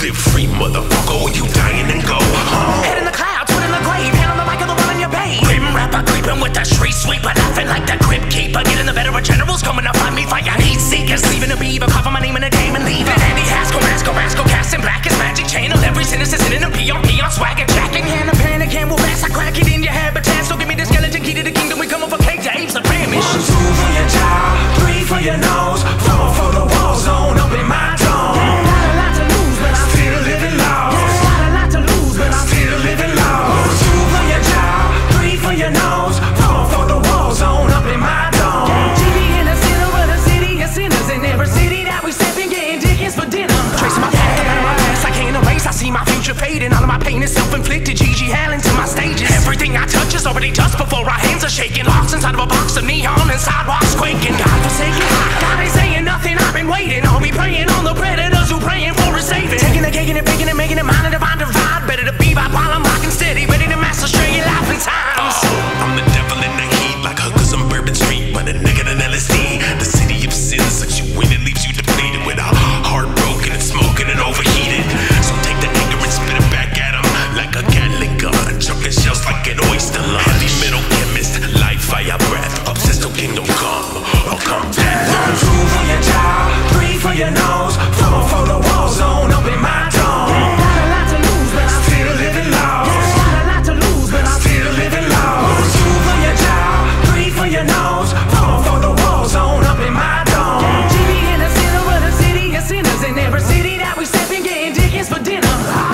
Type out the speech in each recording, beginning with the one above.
live free, motherfucker, or you dying and go home. Head in the clouds, foot in the grave, hand on the mic of the one on your babe. Grim rapper creeping with the street sweeper, laughing like the crypt keeper. Getting the better of generals, coming to find me, fight your heat seekers. Leaving a beaver, coughing my name in the game and leaving. Andy Haskell, Rascal, casting black as magic. Channel every sinister sin in a peon, swagger jacking. Hand a panic, hand will fast, I crack it in your habitat. So give me the skeleton key to the kingdom, we come over cake to apes, the famish. 1, 2 for your job, 3 for your nose, 4 for the war zone, up in my dome. Got a lot to lose, but I'm Still living low. got a lot to lose, but I'm Still living low. 2 for your job, 3 for your nose, 4 for the war zone, up in my dome. GD in the center of the city of sinners. In every city that we step in, getting Dickens for dinner. Tracing my past, I can't erase. I see my future fading. All of my pain is self-inflicted. Gigi Allen to my stages. Everything I touch is already dust before our hands are shaking. Lost inside of a box of neon and sidewalks quaking. God forsaken, God ain't saying nothing. I've been waiting. I'll be praying on the predators who praying for a saving. Taking the cake and baking and making it mine and divine divide. Better to be by while I'm rocking steady, ready to master straight life and times. I'm the devil in the heat, like hookers on Bourbon Street, running naked in LSD. The city of sin sucks you in and leaves you depleted, with a heart broken and smoking and overheated. So take the anger and spit it back at 'em like a Gatling gun, chucking shells like an oyster lunch. Heavy metal chemist, light, fire, breath, obsessed till kingdom come, or come death. 1, 2 for your job, 3 for your nose, 4 for the war zone, up in my dome. Got a lot to lose, but I'm Still living low. got a lot to lose, but I'm Still living low. 2 for your job, 3 for your nose, 4 for the war zone, up in my dome. GD in the center of the city of sinners. In every city that we step in, getting Dickens for dinner.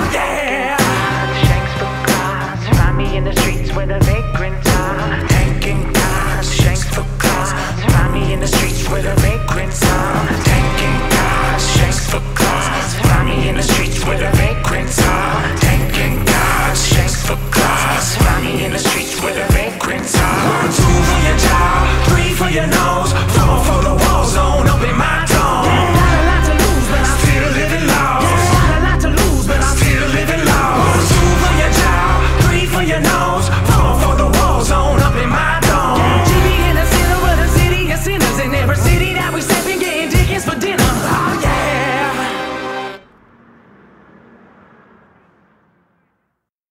Yeah. Shanks for cars, find me in the streets where the vagrants are. Tanking cars, shanks for cars, find me in the streets where the vagrants are. Tanking cars, shanks for cars, find me in the streets where the vagrants are. Tanking cars, shanks for cars, find me in the streets where the vagrants are. 1, 2 for your job, 3 for your nose, 4 for the war zone, up in my dome. Got a lot to lose, but I'm Still living low. got a lot to lose, but I'm Still living low. 2 for your job, 3 for your nose.